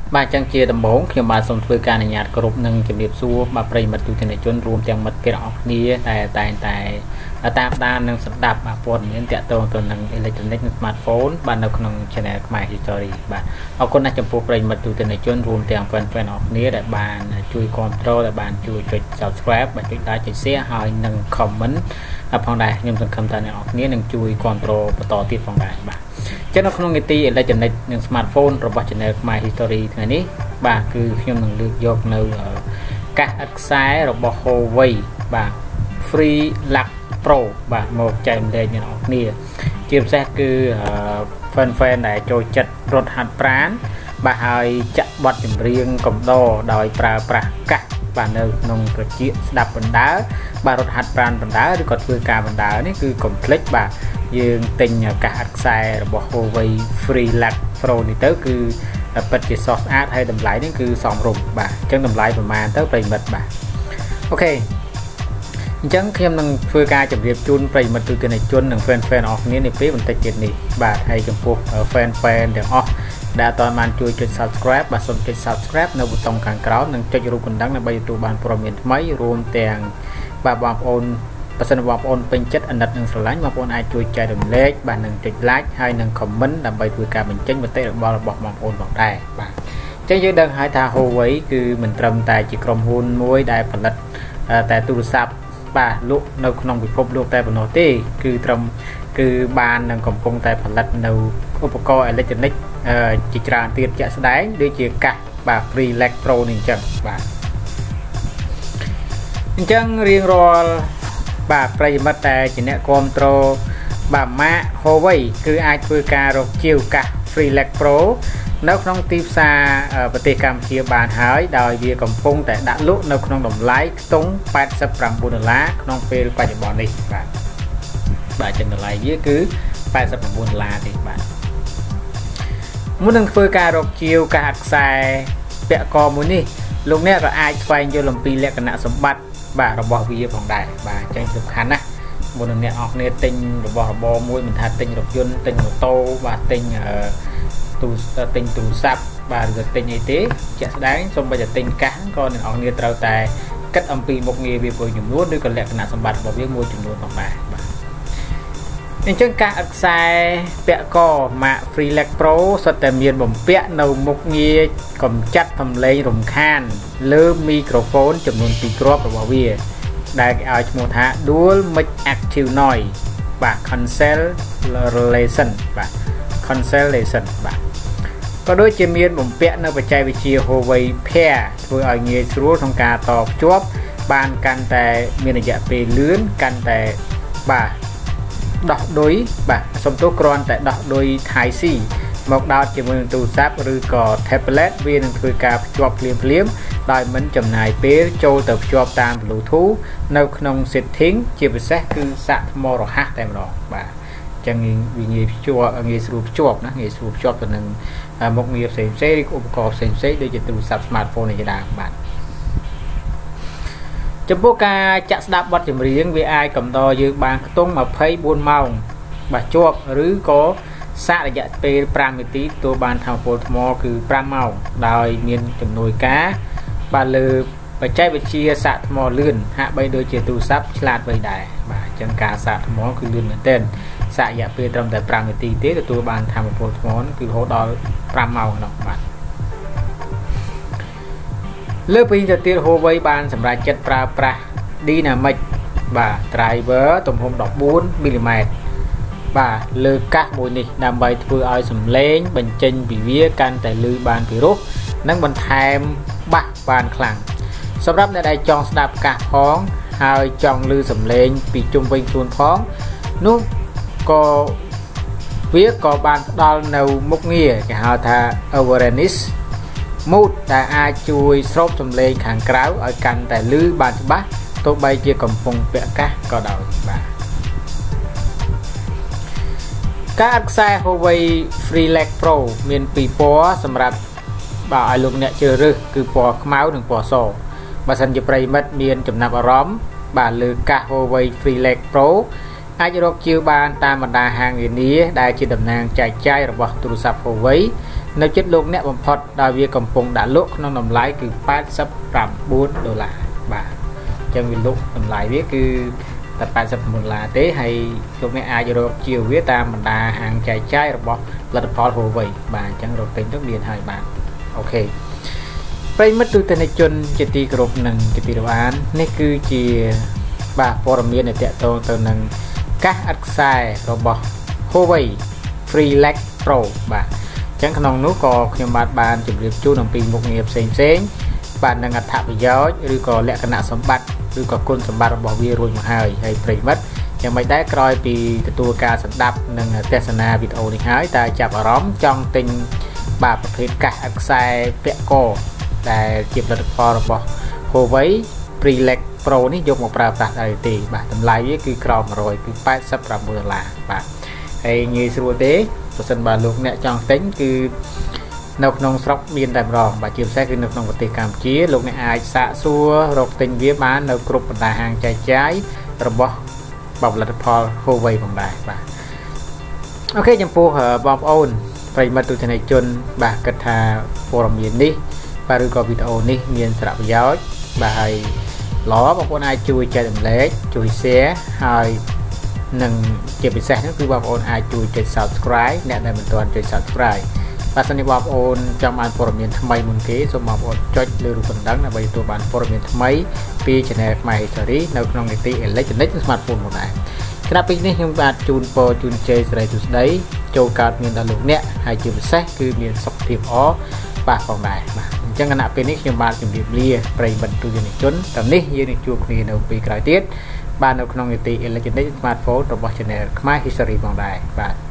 បាទចឹងជាដំបូងខ្ញុំបាទសូមធ្វើការអនុញ្ញាតគ្រប់នឹងជំរាបសួរបាទប្រិយមិត្តទូទាំងជនរួមទាំងមិត្តភ័ក្តិអស់គ្នាតែតែតាមដាននិងស្ដាប់ព័ត៌មានទាក់ទងទៅនឹង electronic និង smartphone បាទនៅក្នុង channel ខ្មែរ History បាទអរគុណណាស់ចំពោះប្រិយមិត្តទូទាំងជនរួមទាំង fan អស់គ្នាដែលបានជួយគាំទ្រដែលបានជួយចុច subscribe បាទចុច like ចុច share ហើយនិង comment ផងដែរខ្ញុំសង្ឃឹមថាអ្នកនរគ្នានឹងជួយគាំទ្របន្តទៀតផងដែរបាទចឹងនៅក្នុងនីតិ electronic និង smartphone របស់ channel ខ្មែរ History ថ្ងៃនេះបាទគឺខ្ញុំនឹងលើកយកនៅកាសឥតខ្សែរបស់ Huawei បាទ Free Lux Pro បាទមកចែករំលែកអ្នកនរគ្នាជាពិសេសគឺ fan ដែលចូលចិត្តរត់ហាត់ប្រាណបាទហើយចាក់បទចម្រៀងកំដរដោយប្រើប្រាស់កាសបាទនៅក្នុងត្រចៀកស្ដាប់បណ្ដើរបាទរត់ហាត់ប្រាណបណ្ដើរឬក៏ធ្វើការបណ្ដើរនេះគឺកុំភ្លេចបាទយើងទិញកាសឥតខ្សែរបស់ Huawei Free Lux Pro នេះទៅគឺពិតជាសស្អាតហើយតម្លៃនេះគឺសមរម្យបាទអញ្ចឹងតម្លៃប្រមាណទៅប្រិមិត្តបាទអូខេអញ្ចឹងខ្ញុំនឹងធ្វើការជម្រាបជូនប្រិមិត្តទូទាំងជននិង fan អស់គ្នានេះពេលបន្តិចទៀតនេះបាទហើយចំពោះ fan ទាំងអស់ដែលអត់បានជួយចុច subscribe បាទសូមចុច subscribe នៅប៊ូតុងខាងក្រោមនិងចុចរូបកណ្ដឹងដើម្បីទទួលបានព័ត៌មានថ្មីរួមទាំងបាទបងប្អូនបើសិនបងប្អូនពេញចិត្តអាណិតនិងស្រឡាញ់បងប្អូនអាចជួយចែករំលែកបាទនិងចុច like ហើយនិង comment ដើម្បីធ្វើការបញ្ចេញមតិរបស់បងប្អូនផងដែរបាទអញ្ចឹងយើងដឹងហើយថា Huawei គឺមិនត្រឹមតែជាក្រុមហ៊ុនមួយដែលផលិតតែទូរស័ព្ទបាទលក់នៅក្នុងពិភពលោកតែប៉ុណ្ណោះទេគឺបាននឹងកំពុងតែផលិតនៅឧបករណ៍អេឡិចត្រូនិកជាច្រើនទៀតជាក់ស្ដែងដូចជាកាសបាទ Free Lux Pro នេះអញ្ចឹងបាទអញ្ចឹងរៀងរាល់បាទប្រិយមិត្តតែជាអ្នកគ្រប់គ្រងបាទម៉ាក Huawei គឺអាចធ្វើការរកជាវកាស Free Lux Pro នៅក្នុងទីផ្សារប្រទេសកម្ពុជាបានហើយដោយវាកំពុងតែដាក់លក់នៅក្នុងតម្លៃខ្ទង់$89ក្នុងពេលបច្ចុប្បន្ននេះបាទចឹងតម្លៃវាគឺ$89ទេបាទមុននឹងធ្វើការរកជាវកាសខ្សែពាក់កមួយនេះលោកអ្នកក៏អាចស្វែងយល់អំពីលក្ខណៈសម្បត្តិបាទរបស់វាផងដែរបាទអញ្ចឹងសំខាន់ណាស់មុននឹងអ្នកអស់គ្នាទិញរបស់របរមួយមិនថាទិញរថយន្តទិញម៉ូតូបាទទិញទូរស័ព្ទបាទឬទិញអីទេជាក់ស្ដែងសូម្បីតែទិញកាសក៏អ្នកអស់គ្នាត្រូវតែគិតអំពីមុខងារវាមួយចំនួនឬក៏លក្ខណៈសម្បត្តិរបស់វាមួយចំនួនផងដែរបាទអញ្ចឹងកាសឥតខ្សែពាក់កម៉ាក Free Lux Pro សុទ្ធតែមានបំពាក់នៅមុខងារកម្ចាត់សំឡេងរំខានលើមីក្រូហ្វូនចំនួន2គ្រាប់របស់វាដែលគេឲ្យឈ្មោះថា Dual Mic Active Noise បាទ Cancellation បាទ Cancellation បាទក៏ដូចជាមានបំពាក់នៅបច្ចេកវិទ្យា Huawei Pair ធ្វើឲ្យងាយស្រួលក្នុងការតភ្ជាប់បានកាន់តែមានរយៈពេលលឿនកាន់តែបាទដោះដុយបាទសំទោសគ្រាន់តែដោះដុយ Type C មកដោតជាមួយនឹងទូរស័ព្ទឬក៏ tablet វានឹងធ្វើការភ្ជាប់ភ្លាមដោយមិនចំណាយពេលចូលទៅភ្ជាប់តាម Bluetooth នៅក្នុង setting ជាពិសេសគឺសាកថ្មរហ័សតែម្ដងបាទអញ្ចឹងវាងាយភ្ជាប់ងាយស្រួលភ្ជាប់ណាងាយស្រួលភ្ជាប់ទៅនឹងមុខងារផ្សេងឬឧបករណ៍ផ្សេងដូចជាទូរស័ព្ទ smartphone នេះជាដើមបាទចំពោះការចាក់ស្ដាប់បទចម្រៀងវាអាចកំដរយើងបានខ្ទង់24ម៉ោងបាទជាប់ឬក៏សាករយៈពេល5នាទីទទួលបានថាមពលថ្មគឺ5ម៉ោងដោយមានជំនួយការបាទលើបច្ចេកវិទ្យាសាកថ្មលឿនហាក់បីដូចជាទូរស័ព្ទឆ្លាតវៃដែរបាទអញ្ចឹងការសាកថ្មគឺលឿនមែនទែនសាករយៈពេលត្រឹមតែ5នាទីទេទទួលបានថាមពលថ្មគឺរហូតដល់5ម៉ោងនោះបាទលើពីនេះទៅទៀត Huawei បានសម្រេចចិត្តប្រើប្រាស់ Dynamic បាទ driver ទំហំ14 មីលីម៉ែត្របាទលើកាសមួយនេះដើម្បីធ្វើឲ្យសំឡេងបញ្ចេញពីវាកាន់តែលឺបានពីរោះនិងបន្ថែមបាសបានខ្លាំងសម្រាប់អ្នកដែលចង់ស្ដាប់កាសផងហើយចង់ឮសំឡេងពីជុំវិញខ្លួនផងនោះក៏វាក៏បានផ្ដល់នៅមុខងារគេហៅថា Awareness Mode ដែលអាចជួយស្រូបសំឡេងខាងក្រៅឲ្យកាន់តែឮបានច្បាស់ទោះបីជាកំពុងពាក់កាសក៏ដោយបាទការឥតខ្សែ Huawei Free Lux Pro មាន2ពណ៌សម្រាប់បាទឲ្យលោកអ្នកជ្រើសរើសគឺពណ៌ខ្មៅនិងពណ៌សបើសិនជាប្រិមិត្តមានចំណាប់អារម្មណ៍បាទលើកាស Huawei Free Lux Pro អាចរកជាវបានតាមបណ្ដាហាងនានាដែលជាតំណាងចែកចាយរបស់ទូរស័ព្ទ Huawei នៅចិត្តលោកអ្នកបំផុតដែលវាកំពុងដាក់លក់ក្នុងតម្លៃគឺ$89បាទអញ្ចឹងវាលក់តម្លៃវាគឺតែ$89ទេហើយលោកអ្នកអាចរកជាវាតាមបណ្ដាហាងចែកចាយរបស់ផលិតផល Huawei បាទអញ្ចឹងរកទិញទៅមានហើយបាទអូខេប្រិមិត្តទូទស្សនិកជនជាទីគោរពនិងជាទីរាប់អាននេះគឺជាបាទព័ត៌មានដែលទាក់ទងទៅនឹងកាសឥតខ្សែរបស់ Huawei Freelec Pro បាទអញ្ចឹងក្នុងនោះក៏ខ្ញុំបានជម្រាបជូនអំពីមុខងារផ្សេងបាទនឹងអត្ថប្រយោជន៍ឬក៏លក្ខណៈសម្បត្តិឬក៏គុណសម្បត្តិរបស់វារួចមកហើយប្រិមិត្តយ៉ាងមិនដែរក្រោយពីទទួលការស្ដាប់និងទស្សនាវីដេអូនេះហើយតើចាប់អារម្មណ៍ចង់ទិញបាទប្រភេទកាសឥតខ្សែពាក់កដែលជាផលិតផលរបស់ Huawei Freelec Pro នេះយកមកប្រើប្រាស់ដែរទេបាទតម្លៃវាគឺក្រោម100គឺ$89បាទហើយងាយស្រួលទេបើសិនបើលោកអ្នកចង់ទិញគឺនៅក្នុងស្រុកមានតែម្ដងបាទជាពិសេសគឺនៅក្នុងប្រទេសកម្ពុជាលោកអ្នកអាចសាកសួររកទិញវាបាននៅគ្រប់បណ្ដាហាងចែកចាយរបស់ផលិតផល Huawei ផងដែរបាទអូខេចំពោះបងប្អូនប្រិយមិត្តទស្សនិកជនបាទគិតថាព័ត៌មាននេះបាទឬក៏វីដេអូនេះមានសារៈប្រយោជន៍បាទហើយល្អបងប្អូនអាចជួយចែករំលែកជួយ share ហើយនិងជាពិសេសនោះគឺបងប្អូនអាចជួយចុច Subscribe អ្នកដែលមិនទាន់ចុច Subscribe បើសិនជាបងប្អូនចង់បានព័ត៌មានថ្មីមុនគេសូមបងប្អូនចុចលើរូបកណ្ដឹងដើម្បីទទួលបានព័ត៌មានថ្មីពី Channel ខ្មែរ History នៅក្នុងនីតិ Electronic និង Smartphone ផងដែរក្រៅពីនេះខ្ញុំបាទជូនពរជូនជ័យសិរីសួស្តីចូលកើតមានដល់លោកអ្នកហើយជាពិសេសគឺមានសុខភាពល្អបាទផងដែរបាទអញ្ចឹងគណៈពេលនេះខ្ញុំបាទជម្រាបលាប្រិយមិត្តទស្សនិកជនតាមនេះយើងនឹងជួបគ្នានៅពេលក្រោយទៀតបាទនៅក្នុងនីតិ Electronic Smartphone របស់ Channel ខ្មែរ History ផងដែរបាទ